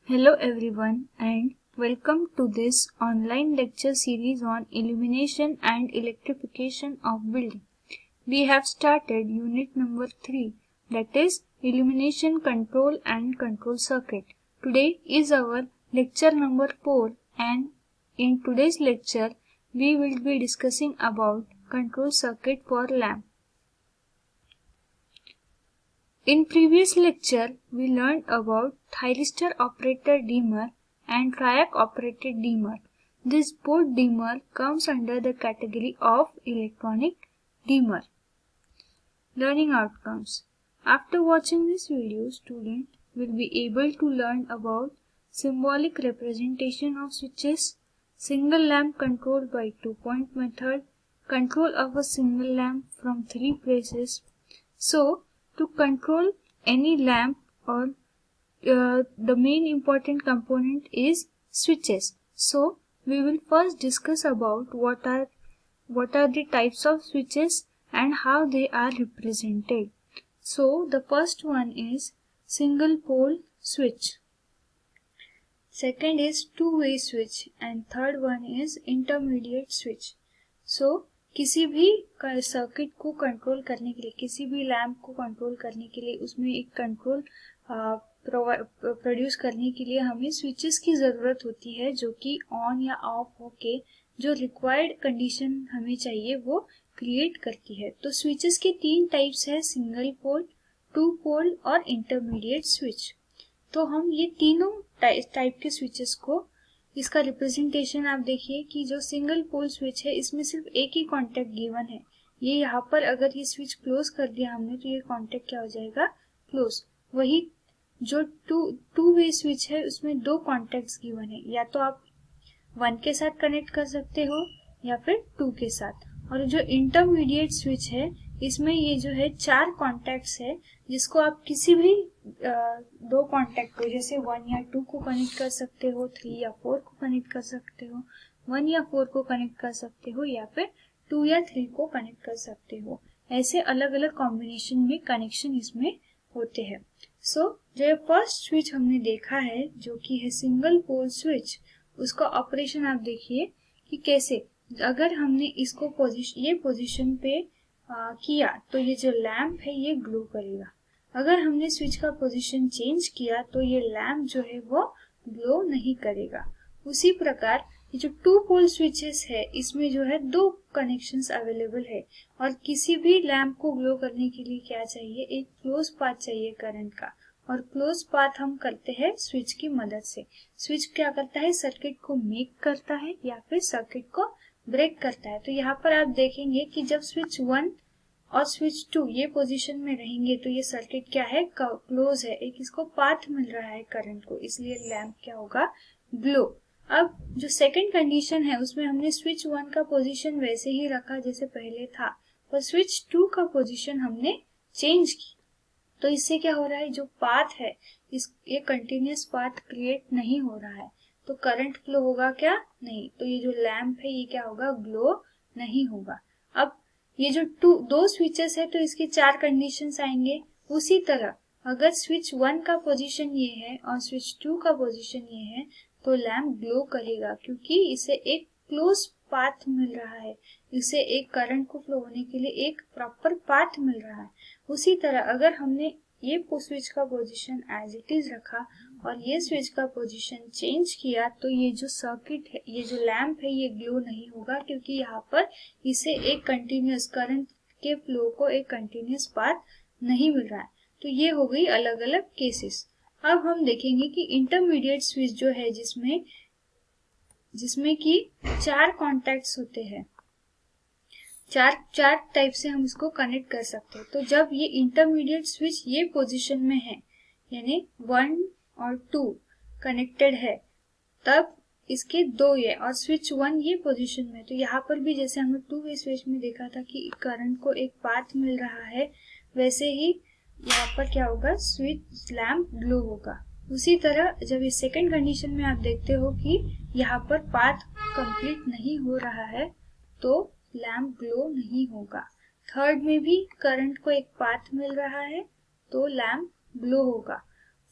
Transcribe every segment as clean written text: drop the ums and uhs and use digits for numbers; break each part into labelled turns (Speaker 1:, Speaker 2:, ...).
Speaker 1: Hello everyone and welcome to this online lecture series on illumination and electrification of building. We have started unit number 3, that is illumination control and control circuit. Today is our lecture number 4 and in today's lecture we will be discussing about control circuit for lamp. In previous lecture, we learned about thyristor operated dimmer and triac operated dimmer. This both dimmer comes under the category of electronic dimmer. Learning outcomes. After watching this video, student will be able to learn about symbolic representation of switches, single lamp controlled by two-point method, control of a single lamp from 3 places. So, to control any lamp or the main important component is switches. So we will first discuss about what are the types of switches and how they are represented. So the first one is single pole switch. Second is two-way switch and third one is intermediate switch. So किसी भी circuit को control करने के लिए, किसी भी lamp को control करने के लिए, उसमें एक कंट्रोल प्रोड्यूस करने के लिए हमें स्विचेस की ज़रूरत होती है जो कि ऑन या ऑफ होके जो रिक्वायर्ड कंडीशन हमें चाहिए वो क्रिएट करती है. तो स्विचेस के 3 टाइप्स है, सिंगल पोल, 2 पोल और इंटरमीडिएट स्विच. तो हम ये तीनों टाइप के स्विचेस को, इसका रिप्रेजेंटेशन आप देखिए कि जो सिंगल पोल स्विच है इसमें सिर्फ एक ही कॉन्टेक्ट गिवन है. ये यहाँ पर अगर ये स्विच क्लोज कर दिया हमने तो ये कॉन्टेक्ट क्या हो जाएगा, क्लोज. वही जो टू वे स्विच है उसमें 2 कॉन्टेक्ट्स गिवन है, या तो आप 1 के साथ कनेक्ट कर सकते हो या फिर 2 के साथ. और जो इंटरमीडिएट स्विच है इसमें ये जो है 4 कॉन्टेक्ट्स है जिसको आप किसी भी 2 कॉन्टेक्ट को, जैसे 1 या 2 को कनेक्ट कर सकते हो, 3 या 4 को कनेक्ट कर सकते हो, 1 या 4 को कनेक्ट कर सकते हो या फिर 2 या 3 को कनेक्ट कर सकते हो. ऐसे अलग अलग कॉम्बिनेशन में कनेक्शन इसमें होते हैं. सो जो फर्स्ट स्विच हमने देखा है जो कि है सिंगल पोल स्विच, उसका ऑपरेशन आप देखिए कि कैसे, अगर हमने इसको ये पोजीशन पे किया तो ये जो लैंप है ये ग्लो करेगा. अगर हमने स्विच का पोजीशन चेंज किया तो ये लैंप जो है वो ग्लो नहीं करेगा. उसी प्रकार ये जो 2 पोल स्विचेस है इसमें जो है 2 कनेक्शंस अवेलेबल है और किसी भी लैंप को ग्लो करने के लिए क्या चाहिए, एक क्लोज पाथ चाहिए करंट का. और क्लोज पाथ हम करते हैं स्विच की मदद से. स्विच क्या करता है, सर्किट को मेक करता है या फिर सर्किट को ब्रेक करता है. तो यहाँ पर आप देखेंगे कि जब स्विच 1 और स्विच 2 ये पोजीशन में रहेंगे तो ये सर्किट क्या है, क्लोज है, एक इसको पाथ मिल रहा है करंट को, इसलिए लैंप क्या होगा, ग्लो. अब जो सेकंड कंडीशन है उसमें हमने स्विच 1 का पोजीशन वैसे ही रखा जैसे पहले था, पर स्विच 2 का पोजीशन हमने चेंज की. तो इससे क्या हो रहा है, जो पाथ है ये कंटिन्यूअस पाथ क्रिएट नहीं हो रहा है, तो करंट फ्लो होगा क्या, नहीं. तो ये जो लैंप है ये क्या होगा, ग्लो नहीं होगा. अब ये जो 2 स्विचेस है तो इसके 4 कंडीशंस आएंगे. उसी तरह अगर स्विच 1 का पोजीशन ये है और स्विच 2 का पोजीशन ये है तो लैंप ग्लो करेगा क्योंकि इसे एक क्लोज पाथ मिल रहा है, इसे एक करंट को फ्लो होने के लिए एक प्रॉपर पाथ मिल रहा है. उसी तरह अगर हमने ये स्विच का पोजीशन एज इट इज रखा और ये स्विच का पोजीशन चेंज किया तो ये जो सर्किट है, ये जो लैंप है ये ग्लो नहीं होगा क्योंकि यहाँ पर इसे एक कंटिन्यूअस करंट के फ्लो को एक कंटिन्यूअस पाथ नहीं मिल रहा है. तो ये हो गई अलग अलग केसेस. अब हम देखेंगे कि इंटरमीडिएट स्विच जो है जिसमें कि 4 कॉन्टैक्ट्स होते हैं, चार टाइप से हम इसको कनेक्ट कर सकते हैं. तो जब ये इंटरमीडिएट स्विच ये पोजीशन में है यानी 1 और 2 कनेक्टेड है तब इसके 2 ये और स्विच 1 ये पोजीशन में, तो यहाँ पर भी जैसे हमने 2 वे स्विच में देखा था कि करंट को एक पाथ मिल रहा है, वैसे ही यहाँ पर क्या होगा, स्विच लैंप ग्लो होगा. उसी तरह जब इस सेकंड कंडीशन में आप देखते हो कि यहाँ पर पाथ कंप्लीट नहीं हो रहा है तो लैंप ग्लो नहीं होगा. थर्ड में भी करंट को एक पाथ मिल रहा है तो लैंप ग्लो होगा.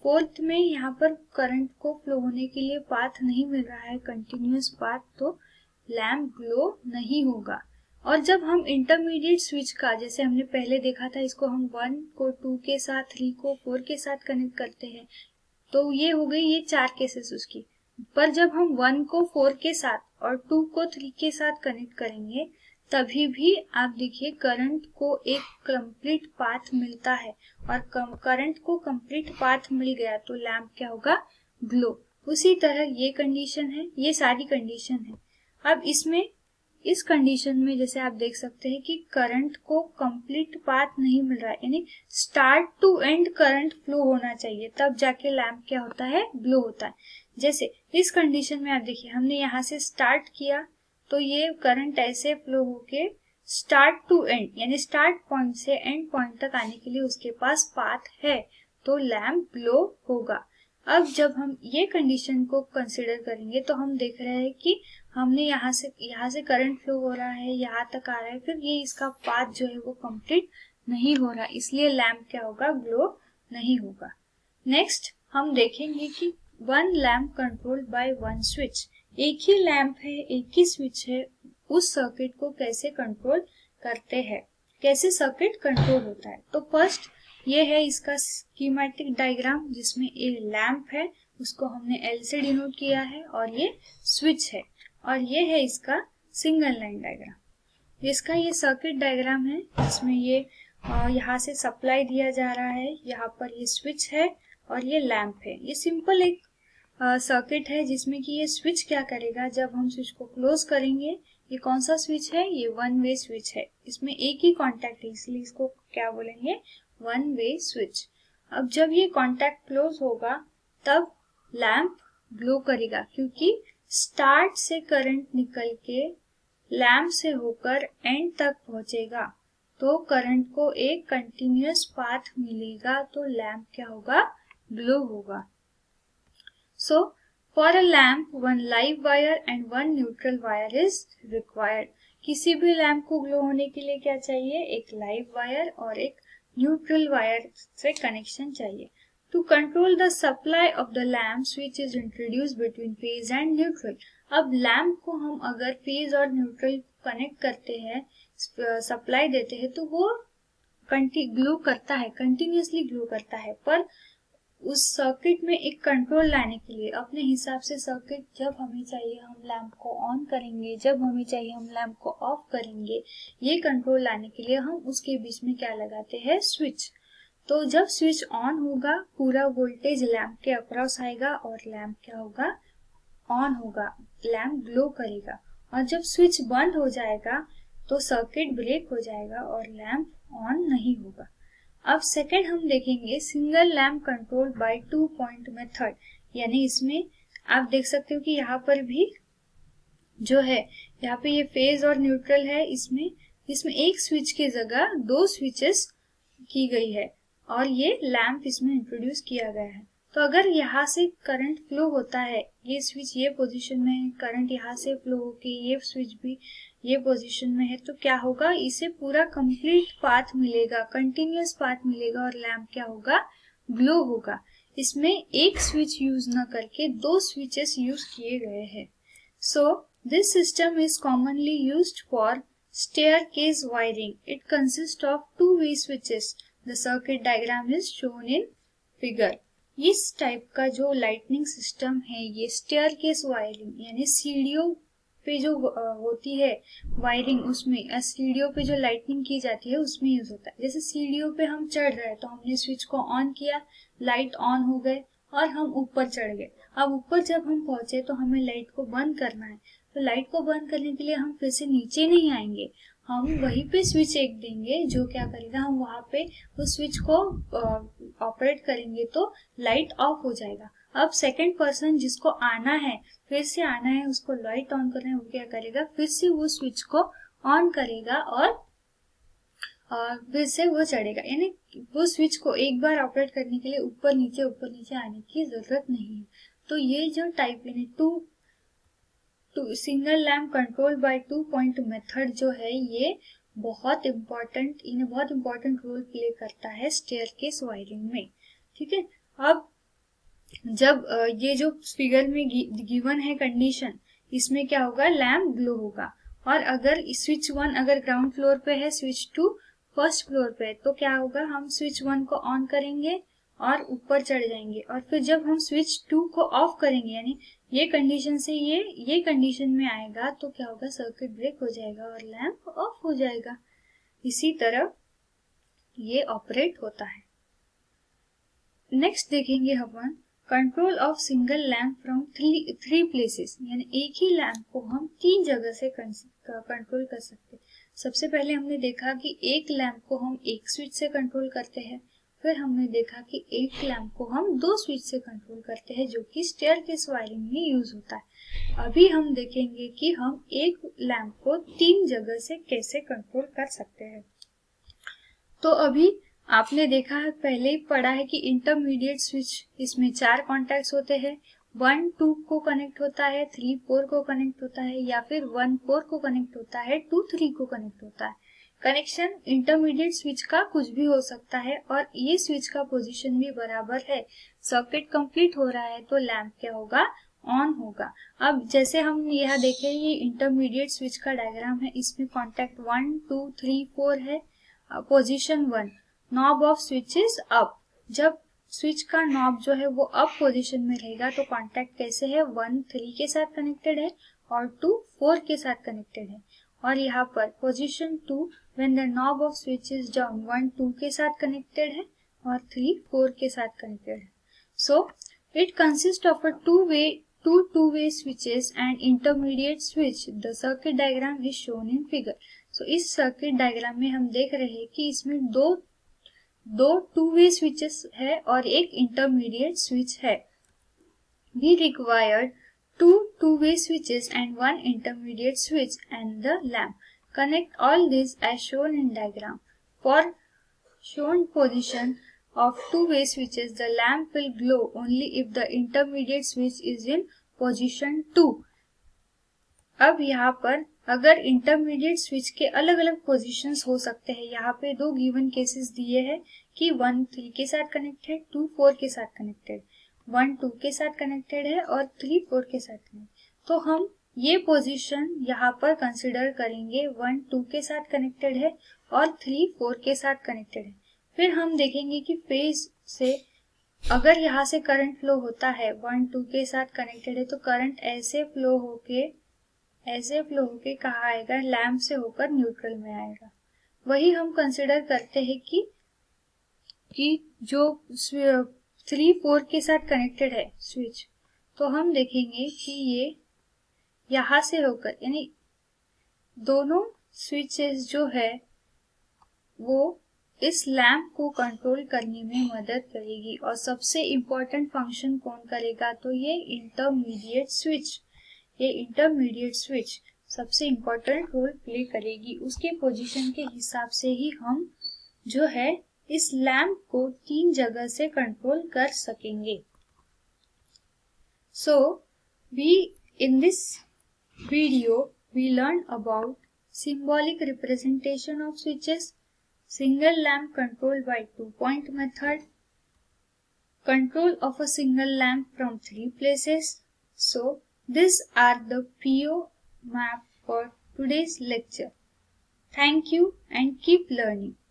Speaker 1: फोर्थ में यहाँ पर करंट को फ्लो होने के लिए पाथ नहीं मिल रहा है, कंटिन्यूअस पाथ, तो लैम्प ग्लो नहीं होगा। और जब हम इंटरमीडिएट स्विच का, जैसे हमने पहले देखा था, इसको हम 1 को 2 के साथ, 3 को 4 के साथ कनेक्ट करते हैं, तो ये हो गई ये 4 केसेस उसकी। पर जब हम 1 को 4 के साथ और 2 को 3 के साथ कनेक्ट करेंगे, तभी भी आप देखिए करंट को एक कंप्लीट पाथ मिलता है, और करंट को कंप्लीट पाथ मिल गया तो लैम्प क्या होगा, ग्लो। उसी तरह ये कंडीशन है, ये सारी कंडीशन है। अब इसमें इस कंडीशन में जैसे आप देख सकते हैं कि करंट को कंप्लीट पाथ नहीं मिल रहा है, यानी start to end current flow होना चाहिए, तब जाके लैम्प क्या होता है, ग्लो होता है। जैसे इस कंडीशन में आप देखिए हमने यहाँ से स्टार्ट किया तो ये करंट ऐसे फ्लो होके स्टार्ट टू एंड, यानी स्टार्ट पॉइंट से एंड पॉइंट तक आने के लिए उसके पास पाथ है, तो लैम्प ग्लो होगा। अब जब हम ये कंडीशन को कंसिडर करेंगे तो हम देख रहे हैं कि हमने यहाँ से करंट फ्लो हो रहा है, यहाँ तक आ रहा है, फिर ये इसका पाथ जो है वो कंप्लीट नहीं हो रहा, इसलिए लैम्प क्या होगा, ग्लो नहीं होगा। नेक्स्ट हम देखेंगे कि 1 लैम्प कंट्रोल्ड बाय 1 स्विच, एक ही लैम्प है, एक ही स्विच है, उस सर्किट को कैसे कंट्रोल करते हैं, कैसे सर्किट कंट्रोल होता है। तो फर्स्ट ये है इसका स्कीमेटिक डायग्राम, जिसमें एक लैम्प है, उसको हमने L से डिनोट किया है, और ये स्विच है, और ये है इसका सिंगल लाइन डायग्राम। इसका ये सर्किट डायग्राम है, जिसमें ये यहाँ से सप्लाई दिया जा रहा है, यहाँ पर ये स्विच है और ये लैम्प है। ये सिंपल एक सर्किट है जिसमें कि ये स्विच क्या करेगा, जब हम स्विच को क्लोज करेंगे, ये कौन सा स्विच है, ये 1 वे स्विच है, इसमें एक ही कॉन्टैक्ट है, इसलिए इसको क्या बोलेंगे, 1 वे स्विच। अब जब ये कॉन्टैक्ट क्लोज होगा तब लैम्प ग्लो करेगा, क्योंकि स्टार्ट से करंट निकल के लैम्प से होकर एंड तक पहुंचेगा, तो करंट को एक कंटिन्यूअस पाथ मिलेगा, तो लैम्प क्या होगा, ग्लो होगा। So, for a lamp, 1 live wire and 1 neutral wire is required. किसी भी लैम्प को ग्लो होने के लिए क्या चाहिए, एक लाइव वायर और एक न्यूट्रल वायर से कनेक्शन चाहिए। To control the supply of the lamp, switch is introduced between phase and neutral. अब लैम्प को हम अगर फेज और न्यूट्रल कनेक्ट करते हैं, सप्लाई देते हैं, तो वो ग्लो करता है, कंटिन्यूअसली ग्लो करता है। पर उस सर्किट में एक कंट्रोल लाने के लिए अपने हिसाब से सर्किट, जब हमें चाहिए हम लैम्प को ऑन करेंगे, जब हमें चाहिए हम लैम्प को ऑफ करेंगे, ये कंट्रोल लाने के लिए हम उसके बीच में क्या लगाते हैं, स्विच। तो जब स्विच ऑन होगा, पूरा वोल्टेज लैम्प के अक्रॉस आएगा और लैम्प क्या होगा, ऑन होगा, लैम्प ग्लो करेगा। और जब स्विच बंद हो जाएगा तो सर्किट ब्रेक हो जाएगा और लैम्प ऑन नहीं होगा। अब सेकेंड हम देखेंगे single lamp control by 2 point method, यानी इसमें आप देख सकते हो कि यहाँ पर भी जो है, यहाँ पे ये फेज और न्यूट्रल है, इसमें एक स्विच की जगह 2 स्विचेस की गई है, और ये लैम्प इसमें इंट्रोड्यूस किया गया है। तो अगर यहाँ से करंट फ्लो होता है, ये स्विच ये पोजीशन में है, करंट यहाँ से फ्लो होके ये स्विच भी ये पोजीशन में है, तो क्या होगा, इसे पूरा कंप्लीट पाथ मिलेगा, कंटिन्यूअस पाथ मिलेगा, और लैम्प क्या होगा, ग्लो होगा। इसमें एक स्विच यूज न करके 2 स्विचेस यूज किए गए हैं। So this system is commonly used for staircase wiring. It consists of 2-way switches. The circuit diagram is shown in figure. इस टाइप का जो लाइटनिंग सिस्टम है, ये स्टेयरकेस वायरिंग यानी सीढ़ियों पे जो होती है वायरिंग, उसमें सीढ़ियों पे जो लाइटनिंग की जाती है उसमें यूज होता है। जैसे सीढ़ियों पे हम चढ़ रहे हैं तो हमने स्विच को ऑन किया, लाइट ऑन हो गए और हम ऊपर चढ़ गए। अब ऊपर जब हम पहुंचे तो हमें लाइट को बंद करना है, तो लाइट को बंद करने के लिए हम फिर से नीचे नहीं आएंगे, हम वहीं पे स्विच एक देंगे जो क्या करेगा, हम वहां पे उस स्विच को ऑपरेट करेंगे तो लाइट ऑफ हो जाएगा। अब सेकंड पर्सन जिसको आना है, फिर से आना है, उसको लाइट ऑन करना है, वो क्या करेगा, फिर से वो स्विच को ऑन करेगा और फिर से वो चढ़ेगा। यानी वो स्विच को एक बार ऑपरेट करने के लिए ऊपर नीचे आने की जरूरत नहीं है। तो ये जो टाइप यानी two single lamp control by 2 point method जो है, ये बहुत इम्पोर्टेंट रोल प्ले करता है स्टेयरकेस वायरिंग में। ठीक है, अब जब ये जो फिगर में गिवन है कंडीशन, इसमें क्या होगा, लैम्प ग्लो होगा। और अगर स्विच 1 अगर ग्राउंड फ्लोर पे है, स्विच 2 फर्स्ट फ्लोर पे है, तो क्या होगा, हम स्विच 1 को ऑन करेंगे और ऊपर चढ़ जाएंगे। और फिर जब हम स्विच 2 को ऑफ करेंगे, यानी ये कंडीशन से ये कंडीशन में आएगा, तो क्या होगा, सर्किट ब्रेक हो जाएगा और लैम्प ऑफ हो जाएगा। इसी तरह ये ऑपरेट होता है। नेक्स्ट देखेंगे अपन control of single lamp from three places, यानी एक ही लैम्प को हम 3 जगह से कंट्रोल कर सकते हैं। सबसे पहले हमने देखा कि एक लैम्प को हम एक स्विच से कंट्रोल करते हैं, फिर हमने देखा कि एक लैम्प को हम 2 स्विच से कंट्रोल करते हैं, जो कि स्टेयरकेस वायरिंग में यूज होता है। अभी हम देखेंगे कि हम एक लैम्प को 3 जगह से कैसे कंट्रोल कर सकते हैं। तो अभी आपने देखा है, पहले ही पढ़ा है कि इंटरमीडिएट स्विच, इसमें 4 कॉन्टैक्ट्स होते हैं। 1 2 को कनेक्ट होता है, 3 4 को कनेक्ट होता है, या फिर 1 4 को कनेक्ट होता है, 2 3 को कनेक्ट होता है। कनेक्शन इंटरमीडिएट स्विच का कुछ भी हो सकता है और ये स्विच का पोजीशन भी बराबर है। सर्किट कंप्लीट हो रहा है तो लैम्प क्या होगा, ऑन होगा। अब जैसे हम यहाँ देखें, ये इंटरमीडिएट स्विच का डायग्राम है, इसमें कॉन्टैक्ट 1 2 3 4 है। Position 1, knob of switch is up. जब स्विच का नॉब जो है वो अप पोजीशन में रहेगा तो कॉन्टैक्ट कैसे है, 1 3 के साथ कनेक्टेड है और 2 4 के साथ कनेक्टेड है। और यहाँ पर position 2, when the knob of switch is down, 1 2 के साथ कनेक्टेड है और 3 4 के साथ कनेक्टेड है। So it consist of a two-way switches and intermediate switch. The circuit diagram is shown in figure. So इस सर्किट डायग्राम में हम देख रहे हैं कि इसमें दो two-way switches है और एक intermediate switch है। We required 2 two-way switches and 1 intermediate switch and the lamp. Connect all these as shown in diagram. For shown position of two-way switches, the lamp will glow only if the intermediate switch is in position 2. अब यहाँ पर अगर intermediate switch के अलग अलग positions हो सकते हैं, यहाँ पे 2 गिवन केसेस दिए हैं कि 1 3 के साथ कनेक्टेड, 2 4 के साथ कनेक्टेड, 1 2 के साथ कनेक्टेड है और 3 4 के साथ कनेक्टेड। तो हम ये पोजीशन यहाँ पर कंसिडर करेंगे, 1 2 के साथ कनेक्टेड है और 3 4 के साथ कनेक्टेड है। फिर हम देखेंगे कि फेज से अगर यहाँ से करंट फ्लो होता है, 1 2 के साथ कनेक्टेड है, तो करंट ऐसे फ्लो होके कहाँ आएगा, लैम्प से होकर न्यूट्रल में आएगा। वही हम कंसिडर करते हैं कि जो 3 4 के साथ कनेक्टेड है स्विच, तो हम देखेंगे कि ये यहाँ से होकर, यानी दोनों स्विचेस जो है वो इस लैम्प को कंट्रोल करने में मदद करेगी। और सबसे इम्पोर्टेंट फंक्शन कौन करेगा, तो ये इंटरमीडिएट स्विच सबसे इम्पोर्टेंट रोल प्ले करेगी। उसके पोजीशन के हिसाब से ही हम जो है इस लैम्प को 3 जगह से कंट्रोल कर सकेंगे। So in this video we learned about symbolic representation of switches, single lamp control by 2-point method, control of a single lamp from 3 places. So these are the PO map for today's lecture. Thank you and keep learning.